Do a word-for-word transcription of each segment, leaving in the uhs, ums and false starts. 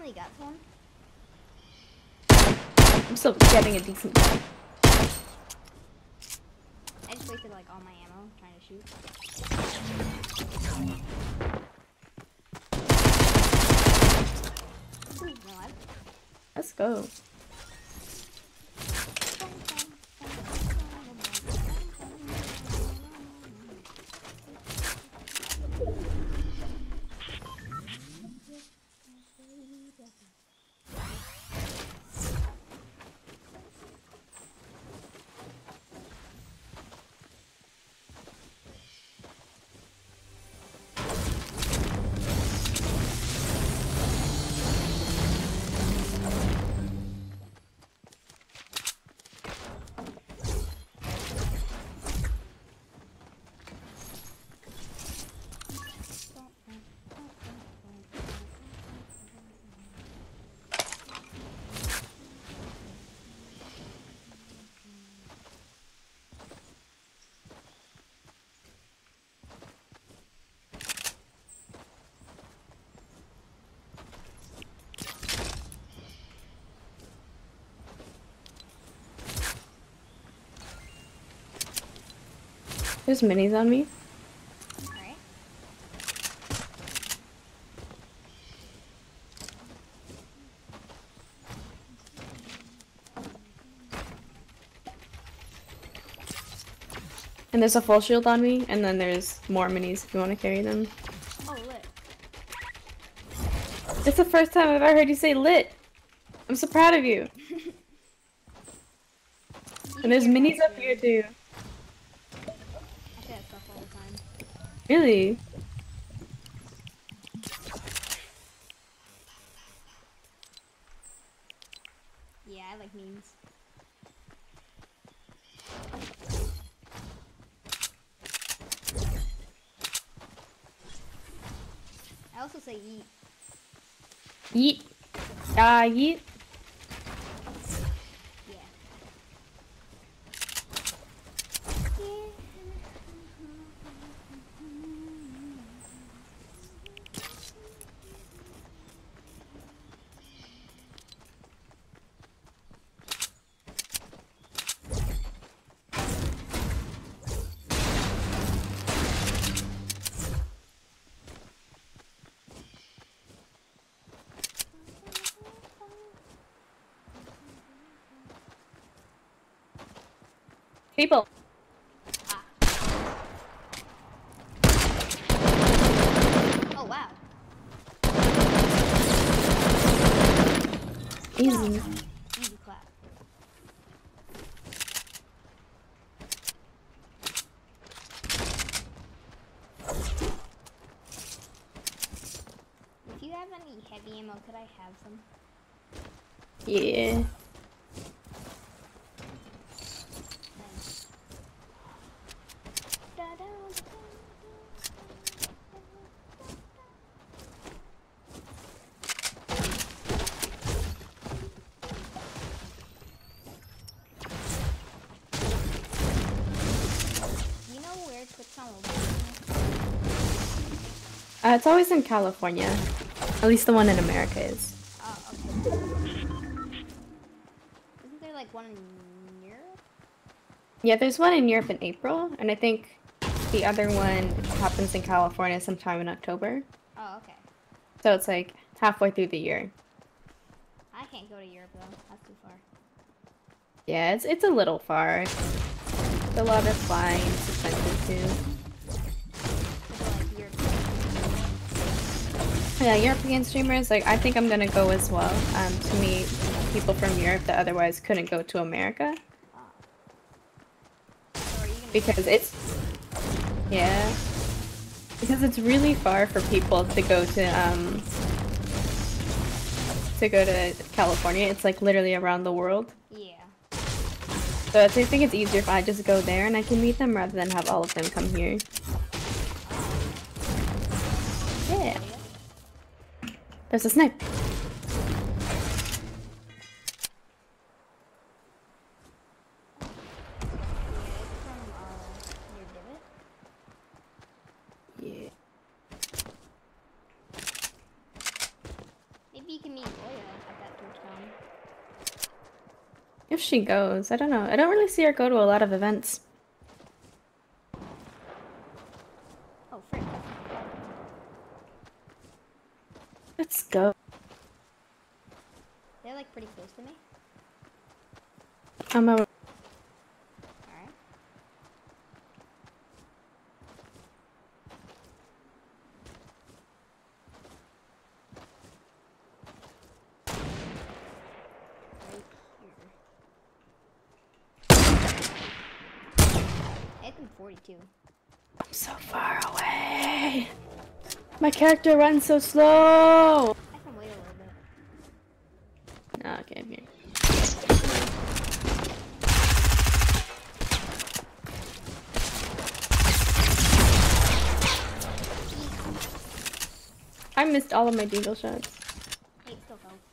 finally got one. I'm still getting a decent gun. I just wasted like all my ammo trying to shoot. Ooh, no, I... Let's go. There's minis on me. Alright. And there's a full shield on me, and then there's more minis if you want to carry them. Oh, lit. It's the first time I've ever heard you say lit. I'm so proud of you. And there's minis up here too. I say that stuff all the time. Really? Yeah, I like memes. I also say yeet. Yeet. Ah, uh, yeet. Yeah. People. Ah. Oh, wow. Easy. Easy clap. If you have any heavy ammo, could I have some? Yeah. Thanks. You know where Twitch on Uh, it's always in California. At least the one in America is. Oh, okay. Isn't there like one in Europe? Yeah, there's one in Europe in April, and I think the other one happens in California sometime in October. Oh, okay. So it's like halfway through the year. I can't go to Europe though. That's too far. Yeah, it's it's a little far. It's a lot of flying. It's expensive too. Like Europe. Yeah, European streamers, like, I think I'm gonna go as well, um, to meet people from Europe that otherwise couldn't go to America. Oh. So are you gonna Because it's, yeah, because it's really far for people to go to, um, to go to California. It's like literally around the world. Yeah. So I think it's easier if I just go there and I can meet them rather than have all of them come here. Yeah. There's a snipe. Maybe you can meet Loya at that TwitchCon. If she goes, I don't know. I don't really see her go to a lot of events. Oh, frick. Let's go. They're like pretty close to me. I'm over. Alright. Right here. I hit them forty-two. I'm so far away. My character runs so slow. I can wait a little bit. No, okay, I'm here. I missed all of my deagle shots. Hey, it still counts.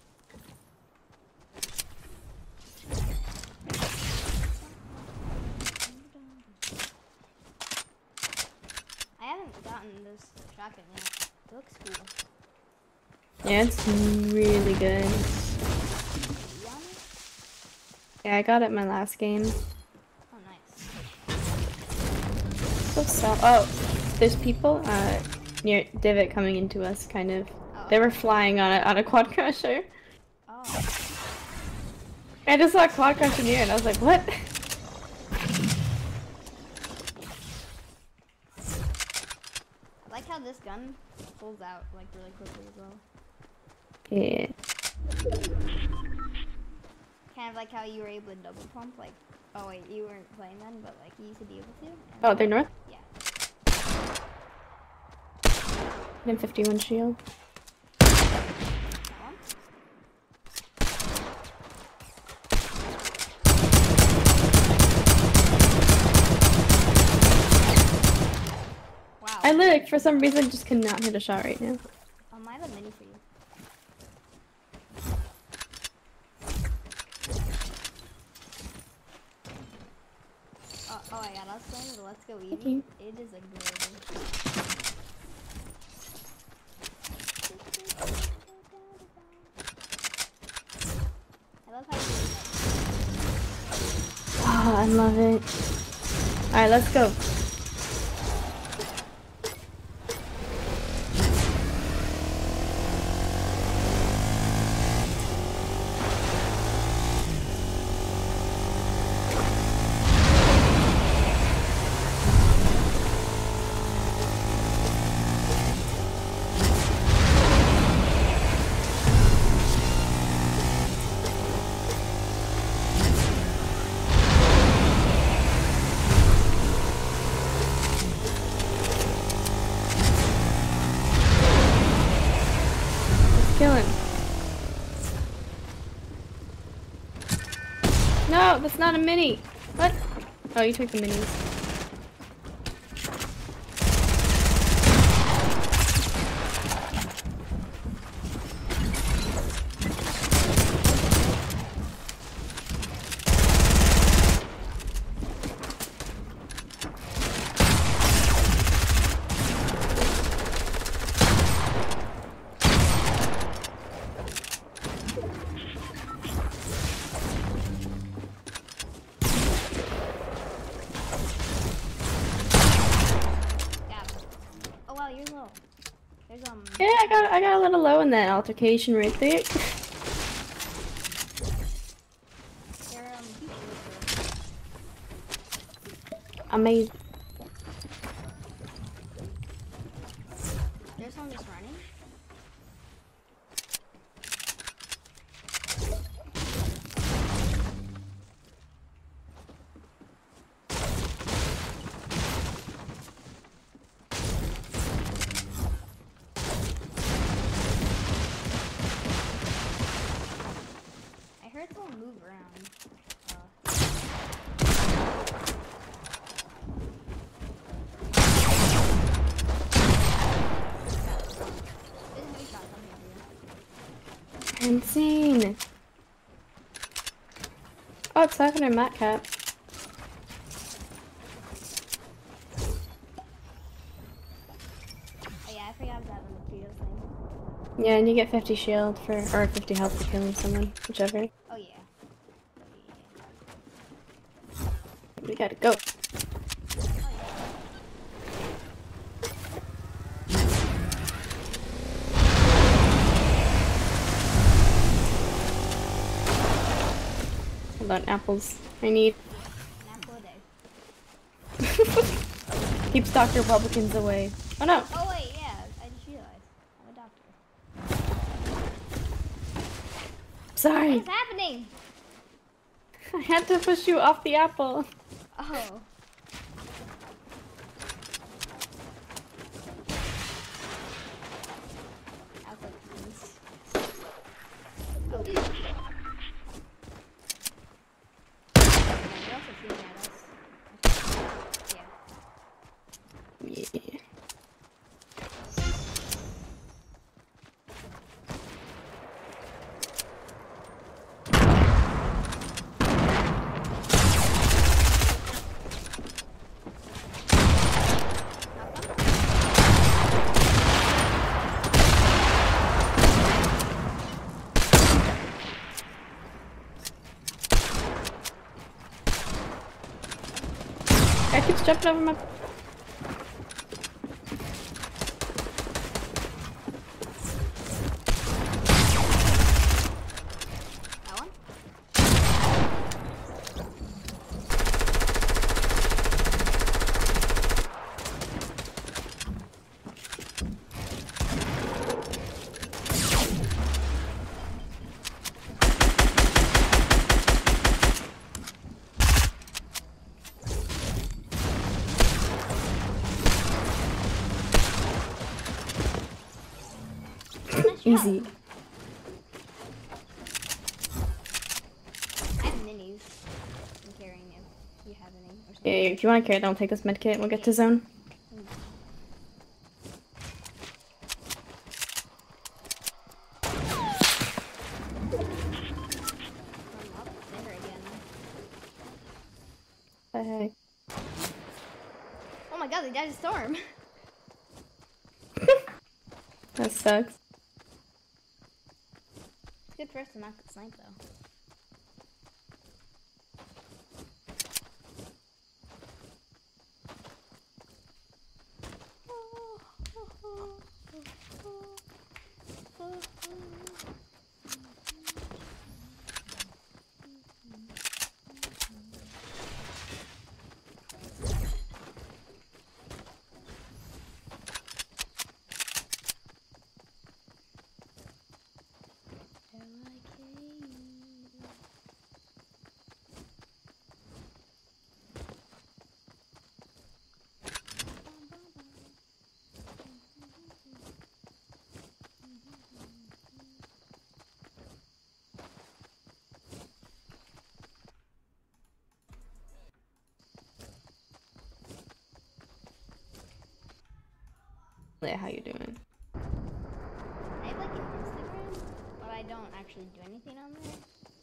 I haven't gotten this shotgun yet. It looks cool. Yeah, it's really good. One? Yeah, I got it my last game. Oh, nice. So so oh, there's people uh near Divot coming into us, kind of. Oh, They were flying on a on a quad crusher. Oh. I just saw a quad crusher near, and I was like, what? I like how this gun pulls out like really quickly as well. Yeah. Kind of like how you were able to double pump, like, oh wait, you weren't playing then, but like you used to be able to. and- Oh, they're north. Yeah. M fifty-one shield. That one? Wow. I literally, for some reason, just cannot hit a shot right now. Um, I have a mini for you. Oh, oh my god, I was playing the Let's Go Easy. Okay. It is adorable. I love how you do that. Oh, I love it. Alright, let's go. Kill him. No, that's not a mini. What? Oh, you took the minis. Got him. Oh wow, you're low. There's um. Yeah, I got I got a little low in that altercation right there. There um. two shields Amazing. there. There's one just running. I heard someone move around. Uh, there's a heavy shot coming over here. Insane. Oh, it's talking to Matt Cap. Oh yeah, I forgot about the Mosquitoes thing. Yeah, and you get fifty shield for, or fifty health for killing someone, whichever. Oh yeah. We gotta go. Hold on, apples. I need. An apple a day. Keeps Doctor Republicans away. Oh no! Oh wait, yeah, I just realized. I'm a doctor. Sorry! What is happening? I had to push you off the apple. Oh. Apple cookies. Oh. Yeah, they're also shooting at us. Yeah. Yeah. Guy keeps jumping over my. That one? Nice Easy. job. I have minis. I'm carrying it. If you have any or something. Yeah, if you want to carry it, I'll take this medkit. We'll get to zone. I'm up there again. Hey. Oh my god, they died a storm. That sucks. It's good for us to not get sniped though. Yeah, how you doing? I have like an Instagram, but I don't actually do anything on there.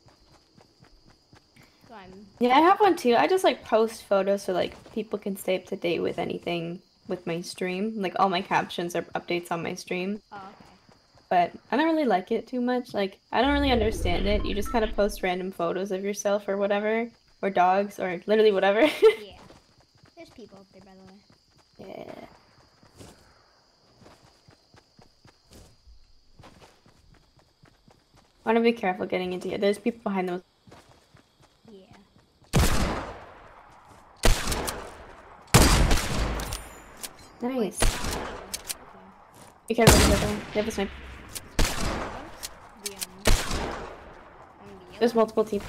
So I'm. Yeah, I have one too. I just like post photos so like people can stay up to date with anything with my stream. Like all my captions are updates on my stream. Oh, okay. But I don't really like it too much. Like I don't really understand it. You just kind of post random photos of yourself or whatever, or dogs, or literally whatever. Yeah. There's people up there, by the way. Yeah. I want to be careful getting into here. There's people behind those. Yeah. Nice. Okay. Be careful with the other one. They have a sniper. The, um, on the There's yellow. multiple teams.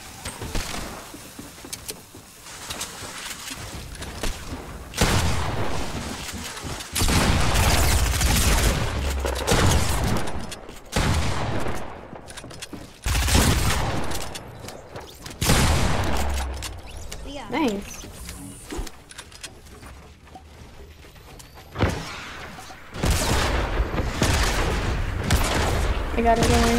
Yeah. Nice. I got it going.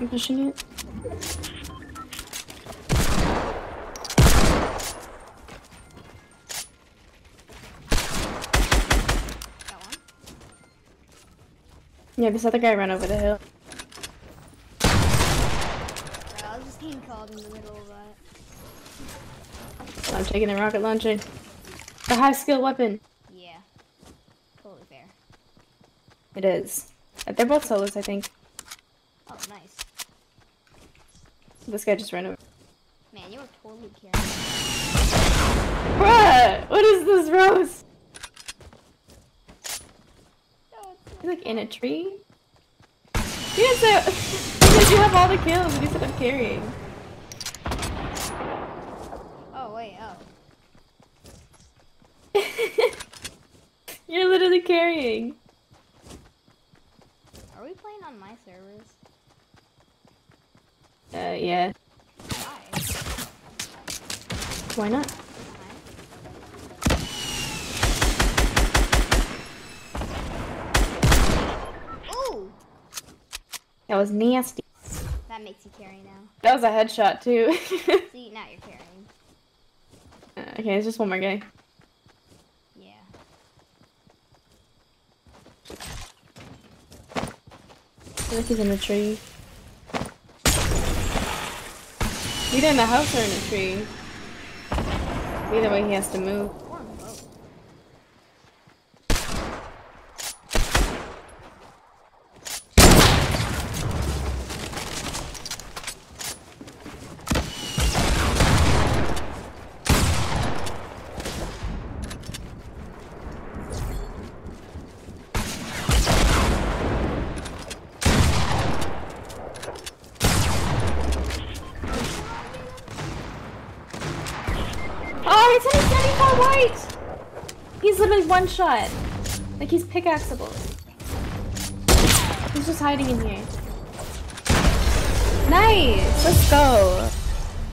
I'm pushing it. Got one. Yeah, this other guy ran over the hill. Bro, I was just getting called in the middle of that. I'm taking the rocket launcher. The high skill weapon. Yeah. Totally fair. It is. They're both solos, I think. Oh, nice. This guy just ran over. Man, you were totally carrying. Bruh! What is this, Rose? No, it's He's like in a tree? You didn't say. Because you have all the kills and you said I'm carrying. Oh, wait, oh. You're literally carrying. Are we playing on my servers? Uh, yeah. Why? Why not? Ooh! That was nasty. That makes you carry now. That was a headshot, too. See, now you're carrying. Uh, okay, there's just one more guy. Yeah. I feel like he's in the tree. Either in the house or in a tree. Either way, he has to move. Or on both. Oh, he's hitting seventy-four white! He's literally one shot. Like he's pickaxeable. He's just hiding in here. Nice! Let's go.